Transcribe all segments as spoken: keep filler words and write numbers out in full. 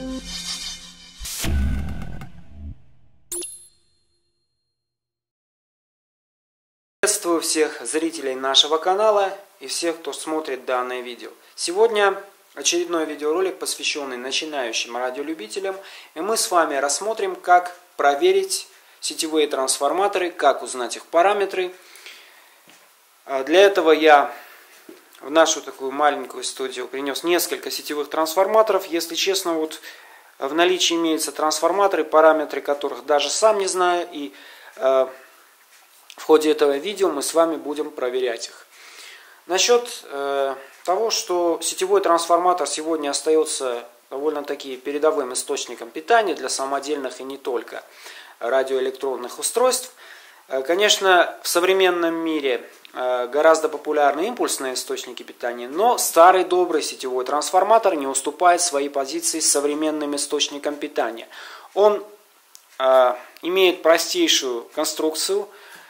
Приветствую всех зрителей нашего канала и всех, кто смотрит данное видео. Сегодня очередной видеоролик, посвященный начинающим радиолюбителям, и мы с вами рассмотрим, как проверить сетевые трансформаторы, как узнать их параметры. Для этого я в нашу такую маленькую студию принес несколько сетевых трансформаторов. Если честно, вот в наличии имеются трансформаторы, параметры которых даже сам не знаю, и э, в ходе этого видео мы с вами будем проверять их. Насчет э, того, что сетевой трансформатор сегодня остается довольно-таки передовым источником питания для самодельных и не только радиоэлектронных устройств. Э, конечно, в современном мире э, гораздо популярны импульсные источники питания, но старый добрый сетевой трансформатор не уступает свои позиции современным источникам питания. Он э, имеет простейшую конструкцию.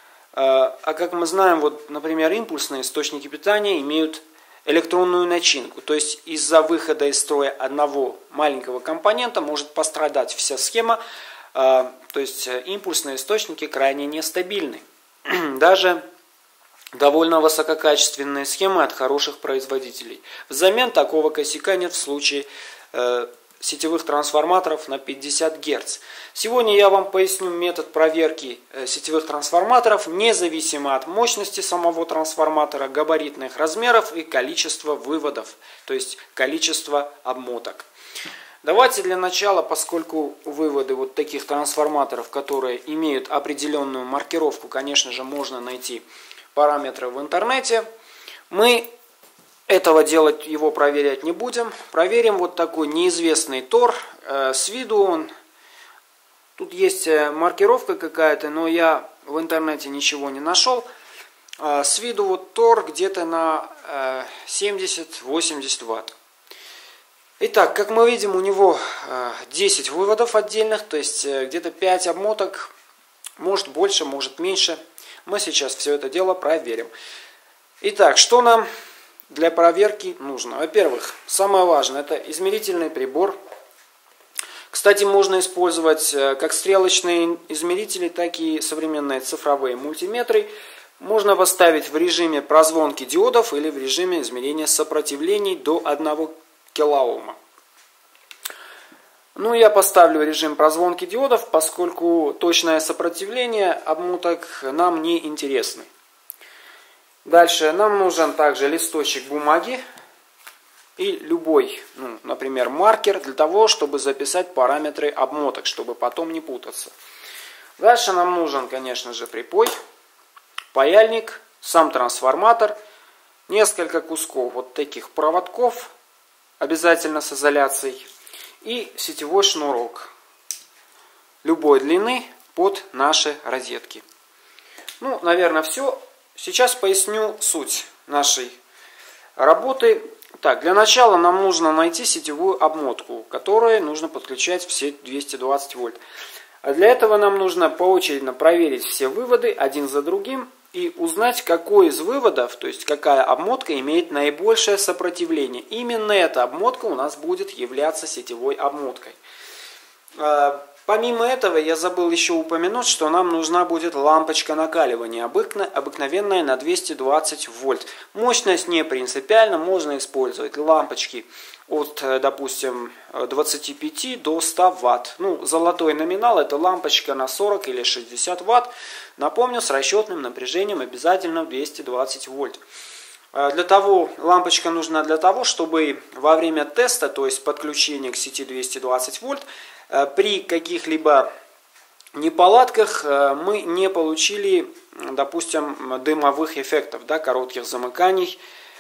А как мы знаем, вот, например, импульсные источники питания имеют электронную начинку. То есть из-за выхода из строя одного маленького компонента может пострадать вся схема. То есть импульсные источники крайне нестабильны. Даже довольно высококачественные схемы от хороших производителей. Взамен такого косяка нет в случае сетевых трансформаторов на пятьдесят герц. Сегодня я вам поясню метод проверки сетевых трансформаторов, независимо от мощности самого трансформатора, габаритных размеров и количества выводов, то есть количество обмоток. Давайте для начала, поскольку выводы вот таких трансформаторов, которые имеют определенную маркировку, конечно же, можно найти параметры в интернете, мы этого делать, его проверять не будем. Проверим вот такой неизвестный тор. С виду он, тут есть маркировка какая-то, но я в интернете ничего не нашел. С виду вот тор где-то на семьдесят-восемьдесят ватт. Итак, как мы видим, у него десять выводов отдельных, то есть где-то пять обмоток, может больше, может меньше. Мы сейчас все это дело проверим. Итак, что нам для проверки нужно? Во-первых, самое важное — это измерительный прибор. Кстати, можно использовать как стрелочные измерители, так и современные цифровые мультиметры. Можно поставить в режиме прозвонки диодов или в режиме измерения сопротивлений до одного килоома. Ну, я поставлю режим прозвонки диодов, поскольку точное сопротивление обмоток нам не интересно. Дальше нам нужен также листочек бумаги и любой, ну, например, маркер для того, чтобы записать параметры обмоток, чтобы потом не путаться. Дальше нам нужен, конечно же, припой, паяльник, сам трансформатор, несколько кусков вот таких проводков, обязательно с изоляцией, и сетевой шнурок любой длины под наши розетки. Ну, наверное, все. Сейчас поясню суть нашей работы. Так, для начала нам нужно найти сетевую обмотку, к которой нужно подключать все двести двадцать вольт. А для этого нам нужно поочередно проверить все выводы один за другим и узнать, какой из выводов, то есть какая обмотка имеет наибольшее сопротивление. Именно эта обмотка у нас будет являться сетевой обмоткой. Помимо этого, я забыл еще упомянуть, что нам нужна будет лампочка накаливания, обыкновенная на двести двадцать вольт. Мощность не принципиальна, можно использовать лампочки от, допустим, двадцати пяти до ста ватт. Ну, золотой номинал — это лампочка на сорок или шестьдесят ватт. Напомню, с расчетным напряжением обязательно двести двадцать вольт. Для того, лампочка нужна для того, чтобы во время теста, то есть подключения к сети двести двадцать вольт, при каких-либо неполадках мы не получили, допустим, дымовых эффектов, да, коротких замыканий.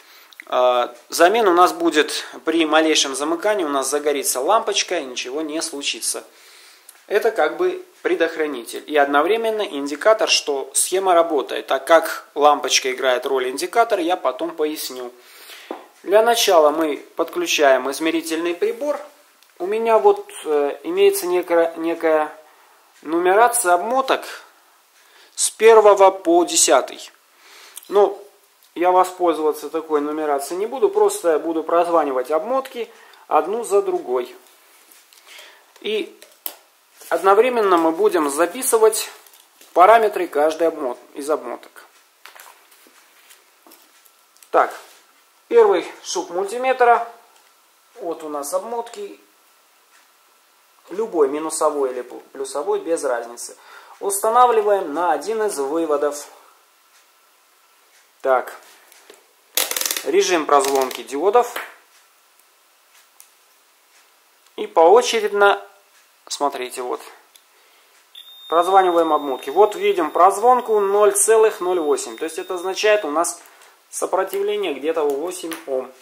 Замен у нас будет при малейшем замыкании, у нас загорится лампочка и ничего не случится. Это как бы предохранитель и одновременно индикатор, что схема работает. Так как лампочка играет роль индикатора, я потом поясню. Для начала мы подключаем измерительный прибор. У меня вот э, имеется некая, некая нумерация обмоток с первого по десятый. Ну, я воспользоваться такой нумерацией не буду, просто буду прозванивать обмотки одну за другой. И одновременно мы будем записывать параметры каждой обмот... из обмоток. Так, первый шуп мультиметра. Вот у нас обмотки. Любой, минусовой или плюсовой, без разницы. Устанавливаем на один из выводов. Так, режим прозвонки диодов. И поочередно, смотрите, вот, прозваниваем обмотки. Вот видим прозвонку ноль целых ноль восемь. То есть это означает, у нас сопротивление где-то восемь Ом.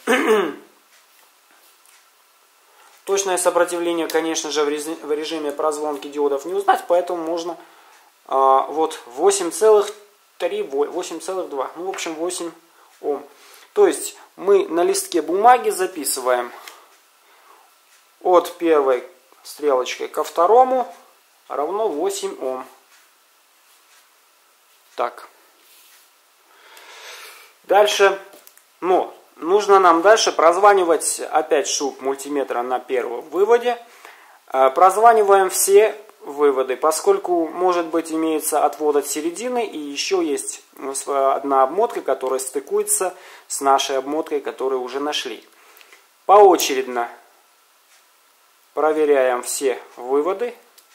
Точное сопротивление, конечно же, в режиме прозвонки диодов не узнать, поэтому можно а, вот восемь целых три, восемь целых два, ну в общем восемь Ом. То есть мы на листке бумаги записываем от первой стрелочкой ко второму равно восемь Ом. Так. Дальше, но нужно нам дальше прозванивать опять шуп мультиметра на первом выводе. Прозваниваем все выводы, поскольку, может быть, имеется отвод от середины, и еще есть одна обмотка, которая стыкуется с нашей обмоткой, которую уже нашли. Поочередно проверяем все выводы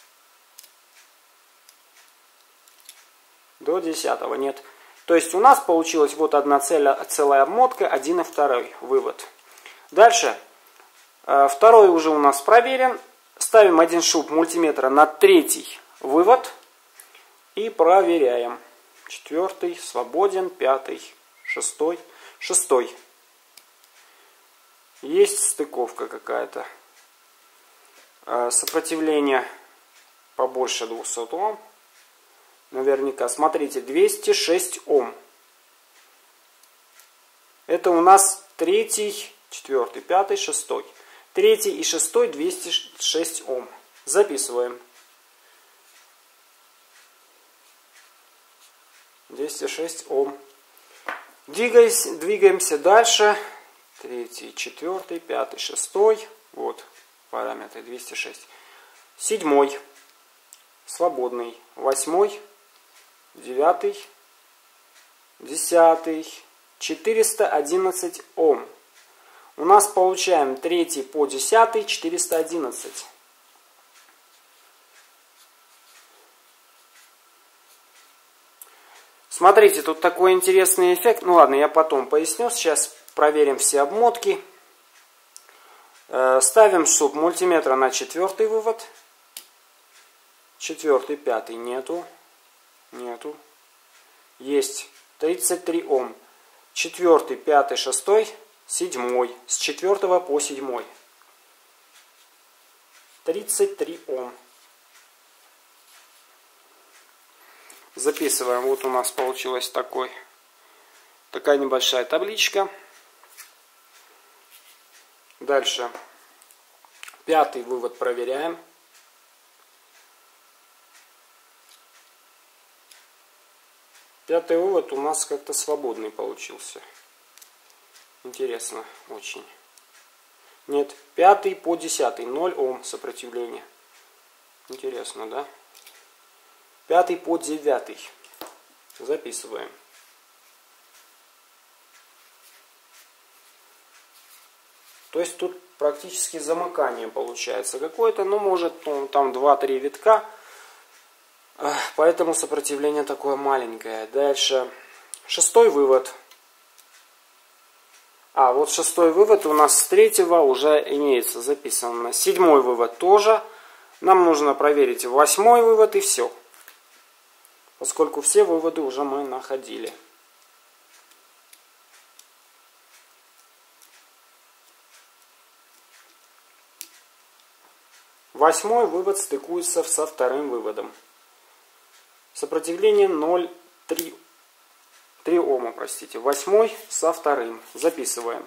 до десятого. Нет. То есть у нас получилась вот одна целая обмотка, один и второй вывод. Дальше. Второй уже у нас проверен. Ставим один шуп мультиметра на третий вывод и проверяем. Четвертый свободен, пятый, шестой, шестой. Есть стыковка какая-то. Сопротивление побольше двухсот Ом. Наверняка. Смотрите, двести шесть Ом. Это у нас третий, четвертый, пятый, шестой. Третий и шестой двести шесть Ом. Записываем. двести шесть Ом. Двигаемся, двигаемся дальше. Третий, четвертый, пятый, шестой. Вот параметры двести шесть. Седьмой. Свободный. Восьмой. Девятый. Десятый. четыреста одиннадцать Ом. У нас получаем третий по десятый четыреста одиннадцать. Смотрите, тут такой интересный эффект. Ну ладно, я потом поясню. Сейчас проверим все обмотки. Ставим шуп мультиметра на четвертый вывод. Четвертый, пятый нету. Нету. Есть тридцать три Ом. Четвертый, пятый, шестой, седьмой. С четвертого по седьмой. тридцать три Ом. Записываем. Вот у нас получилась такой, такая небольшая табличка. Дальше. Пятый вывод проверяем. Пятый вывод у нас как-то свободный получился. Интересно очень. Нет, пятый по десятый, ноль Ом сопротивления. Интересно, да? Пятый по девятый. Записываем. То есть тут практически замыкание получается какое-то. Ну, может, ну, там два-три витка. Поэтому сопротивление такое маленькое. Дальше. Шестой вывод. А, вот шестой вывод у нас с третьего уже имеется записано. Седьмой вывод тоже. Нам нужно проверить восьмой вывод и все. Поскольку все выводы уже мы находили. Восьмой вывод стыкуется со вторым выводом. Сопротивление ноль целых три Ома, простите. Восьмой со вторым. Записываем.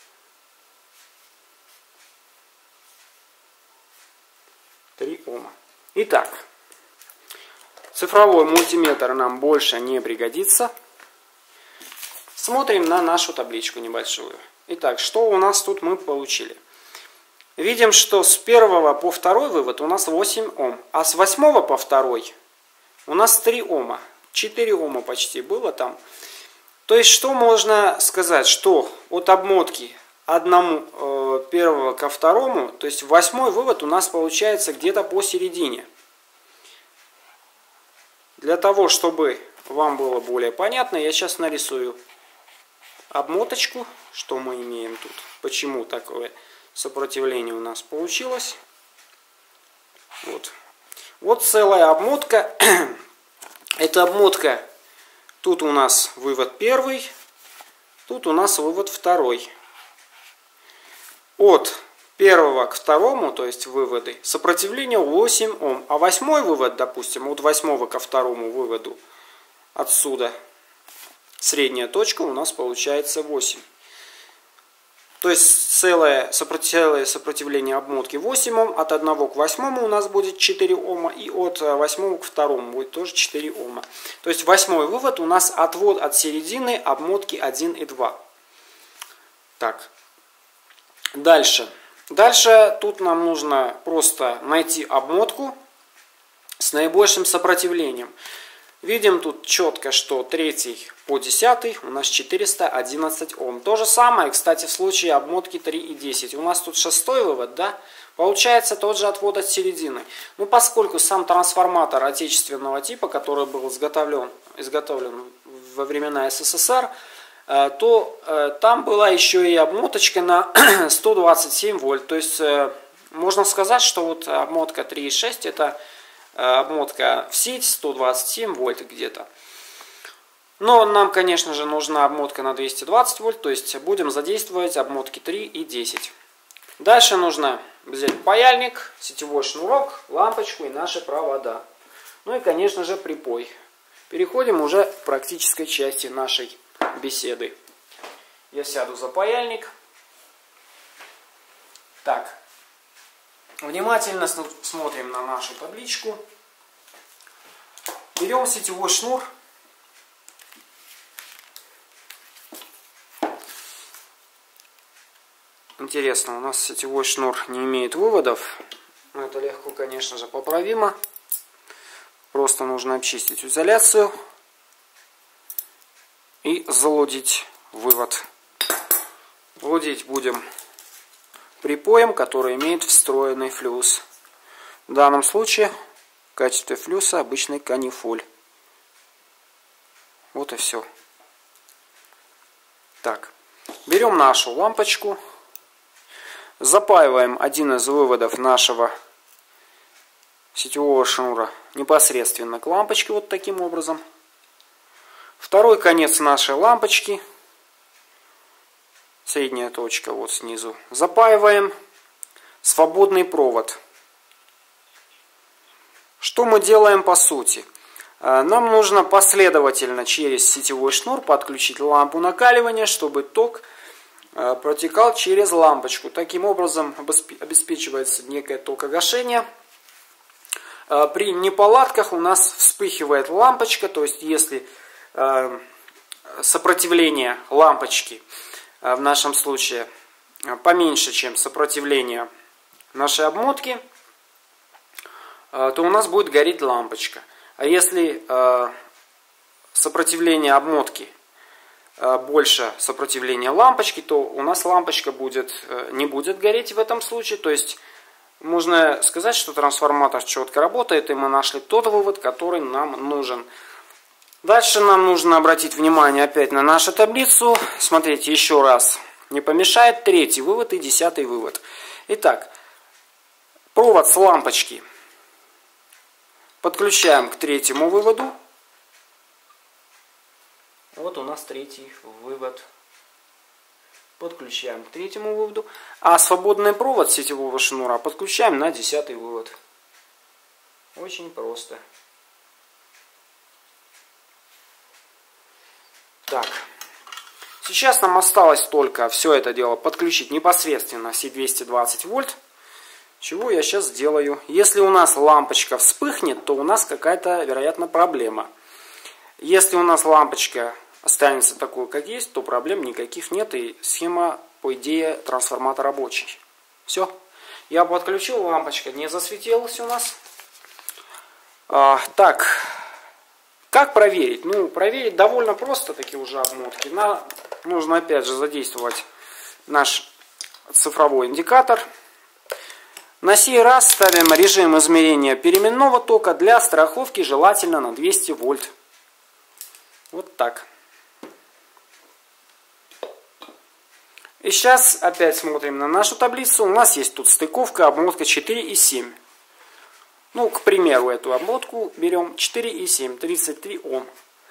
три Ома. Итак, цифровой мультиметр нам больше не пригодится. Смотрим на нашу табличку небольшую. Итак, что у нас тут мы получили? видим, что с первого по второй вывод у нас восемь Ом, а с восьмого по второй у нас три Ома. четыре Ома почти было там. То есть, что можно сказать, что от обмотки одному, э, первого ко второму, то есть восьмой вывод у нас получается где-то посередине. Для того, чтобы вам было более понятно, я сейчас нарисую обмоточку, что мы имеем тут, почему такое сопротивление у нас получилось. Вот, вот целая обмотка. Эта обмотка, тут у нас вывод первый, тут у нас вывод второй. От первого к второму, то есть выводы, сопротивление восемь Ом. А восьмой вывод, допустим, от восьмого ко второму выводу отсюда, средняя точка у нас получается восемь. То есть целое сопротивление обмотки восемь Ом, от одного к восьмому у нас будет четыре Ома, и от восьмого к второму будет тоже четыре Ома. То есть восьмой вывод у нас отвод от середины обмотки один и два. Так, дальше. Дальше тут нам нужно просто найти обмотку с наибольшим сопротивлением. Видим тут четко, что третий по десятый у нас четыреста одиннадцать Ом. То же самое, кстати, в случае обмотки три и десять. У нас тут шестой вывод, да? Получается тот же отвод от середины. Ну, поскольку сам трансформатор отечественного типа, который был изготовлен, изготовлен во времена СССР, то там была еще и обмоточка на сто двадцать семь вольт. То есть можно сказать, что вот обмотка три и шесть это обмотка в сеть сто двадцать семь вольт где-то. Но нам, конечно же, нужна обмотка на двести двадцать вольт, то есть будем задействовать обмотки три и десять. Дальше нужно взять паяльник, сетевой шнурок, лампочку и наши провода. Ну и, конечно же, припой. Переходим уже к практической части нашей беседы. Я сяду за паяльник. Так. Внимательно смотрим на нашу табличку. Берем сетевой шнур. Интересно, у нас сетевой шнур не имеет выводов. Но это легко, конечно же, поправимо. Просто нужно обчистить изоляцию и залудить вывод. Лудить будем припоем, который имеет встроенный флюс. В данном случае в качестве флюса обычный канифоль. Вот и все. Так, берем нашу лампочку, запаиваем один из выводов нашего сетевого шнура непосредственно к лампочке вот таким образом. Второй конец нашей лампочки, средняя точка вот снизу, запаиваем свободный провод. Что мы делаем по сути? Нам нужно последовательно через сетевой шнур подключить лампу накаливания, чтобы ток протекал через лампочку. Таким образом обеспечивается некое токогашение. При неполадках у нас вспыхивает лампочка, то есть если сопротивление лампочки в нашем случае поменьше, чем сопротивление нашей обмотки, то у нас будет гореть лампочка. А если сопротивление обмотки больше сопротивления лампочки, то у нас лампочка будет, не будет гореть в этом случае. То есть можно сказать, что трансформатор четко работает, и мы нашли тот вывод, который нам нужен. Дальше нам нужно обратить внимание опять на нашу таблицу. Смотрите еще раз. Не помешает третий вывод и десятый вывод. Итак, провод с лампочки подключаем к третьему выводу. Вот у нас третий вывод. Подключаем к третьему выводу. А свободный провод сетевого шнура подключаем на десятый вывод. Очень просто. Так. Сейчас нам осталось только все это дело подключить непосредственно все двести двадцать вольт. Чего я сейчас сделаю? Если у нас лампочка вспыхнет, то у нас какая-то, вероятно, проблема. Если у нас лампочка останется такой, как есть, то проблем никаких нет. И схема, по идее, трансформатор рабочий. Все. Я подключил, лампочка не засветилась у нас. А, так, как проверить? Ну, проверить довольно просто такие уже обмотки. На, нужно опять же задействовать наш цифровой индикатор. На сей раз ставим режим измерения переменного тока, для страховки желательно на двести вольт. Вот так. И сейчас опять смотрим на нашу таблицу. У нас есть тут стыковка, обмотка четыре и семь. Ну, к примеру, эту обмотку берем четыре и семь, тридцать три Ом.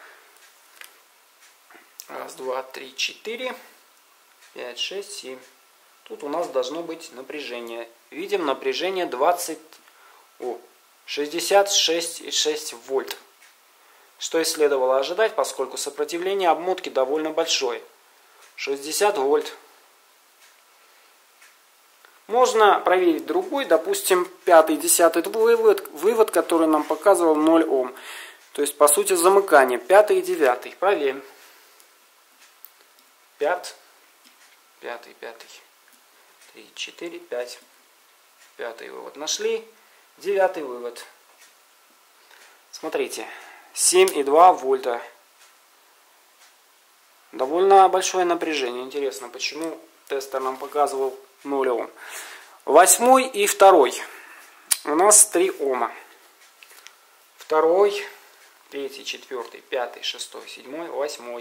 Раз, два, три, четыре, пять, шесть, семь. Тут у нас должно быть напряжение. Видим напряжение двадцать, о, шестьдесят шесть и шесть вольт. Что и следовало ожидать, поскольку сопротивление обмотки довольно большое. шестьдесят вольт. Можно проверить другой, допустим, пятый, десятый вывод, вывод, который нам показывал ноль Ом. То есть, по сути, замыкание. Пятый и девятый. Проверим. Пят, пятый, пятый. Три, четыре, пять. Пятый вывод нашли. Девятый вывод. Смотрите. семь и два вольта. Довольно большое напряжение. Интересно, почему тестер нам показывал ноль Ом. Восьмой и второй. У нас три Ома. Второй, третий, четвертый, пятый, шестой, седьмой, восьмой.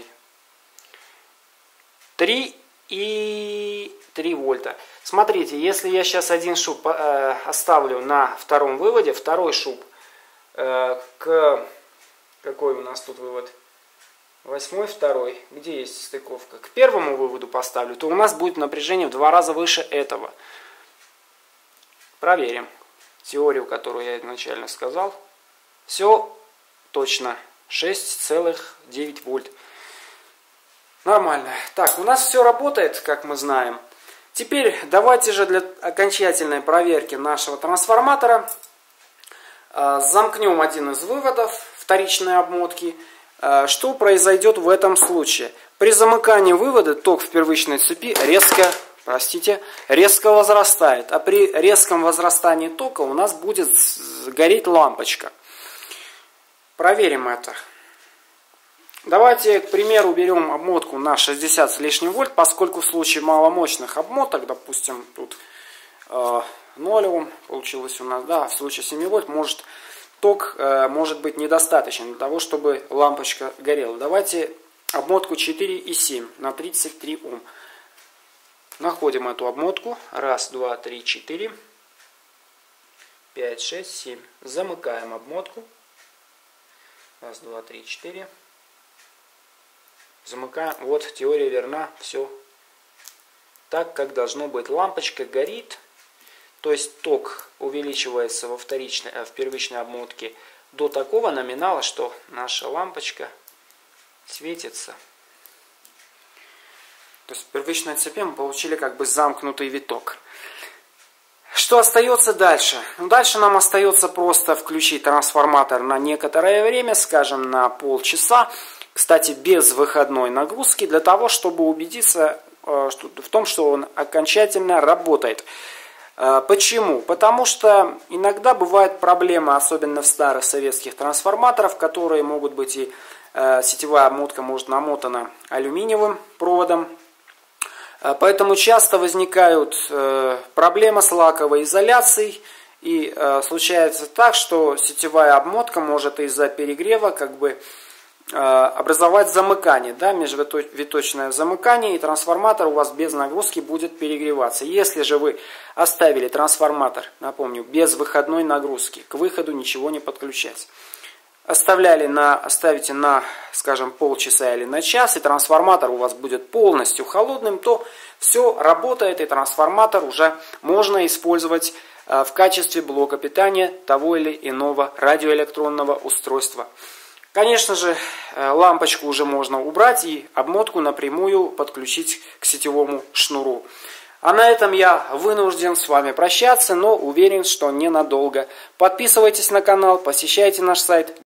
три и три вольта. Смотрите, если я сейчас один шуб э, оставлю на втором выводе, второй шуб э, к... Какой у нас тут вывод? Восьмой, второй. Где есть стыковка? К первому выводу поставлю, то у нас будет напряжение в два раза выше этого. Проверим теорию, которую я изначально сказал. Все точно. шесть целых девять вольт. Нормально. Так, у нас все работает, как мы знаем. Теперь давайте же для окончательной проверки нашего трансформатора э, замкнем один из выводов вторичной обмотки. Э, что произойдет в этом случае? При замыкании вывода ток в первичной цепи резко, простите, резко возрастает. А при резком возрастании тока у нас будет гореть лампочка. Проверим это. Давайте, к примеру, берем обмотку на шестьдесят с лишним вольт, поскольку в случае маломощных обмоток, допустим, тут э, ноль Ом получилось у нас, да, в случае семи вольт может ток э, может быть недостаточен для того, чтобы лампочка горела. Давайте обмотку четыре и семь на тридцать три Ом. Находим эту обмотку. Раз, два, три, четыре, пять, шесть, семь. Замыкаем обмотку. Раз, два, три, четыре. Замыкаем. Вот, теория верна. Все так, как должно быть. Лампочка горит. То есть ток увеличивается во вторичной, в первичной обмотке до такого номинала, что наша лампочка светится. То есть в первичной цепи мы получили как бы замкнутый виток. Что остается дальше? Ну, дальше нам остается просто включить трансформатор на некоторое время, скажем, на полчаса. Кстати, без выходной нагрузки, для того, чтобы убедиться э, что, в том, что он окончательно работает. Э, почему? Потому что иногда бывают проблемы, особенно в старых советских трансформаторах, которые могут быть и э, сетевая обмотка может намотана алюминиевым проводом. Э, поэтому часто возникают э, проблемы с лаковой изоляцией. И э, случается так, что сетевая обмотка может из-за перегрева как бы образовать замыкание, да, межвиточное замыкание, и трансформатор у вас без нагрузки будет перегреваться. Если же вы оставили трансформатор, напомню, без выходной нагрузки, к выходу ничего не подключать, оставляли на, оставите на, скажем, полчаса или на час, и трансформатор у вас будет полностью холодным, то все работает, и трансформатор уже можно использовать в качестве блока питания того или иного радиоэлектронного устройства. Конечно же, лампочку уже можно убрать и обмотку напрямую подключить к сетевому шнуру. А на этом я вынужден с вами прощаться, но уверен, что ненадолго. Подписывайтесь на канал, посещайте наш сайт.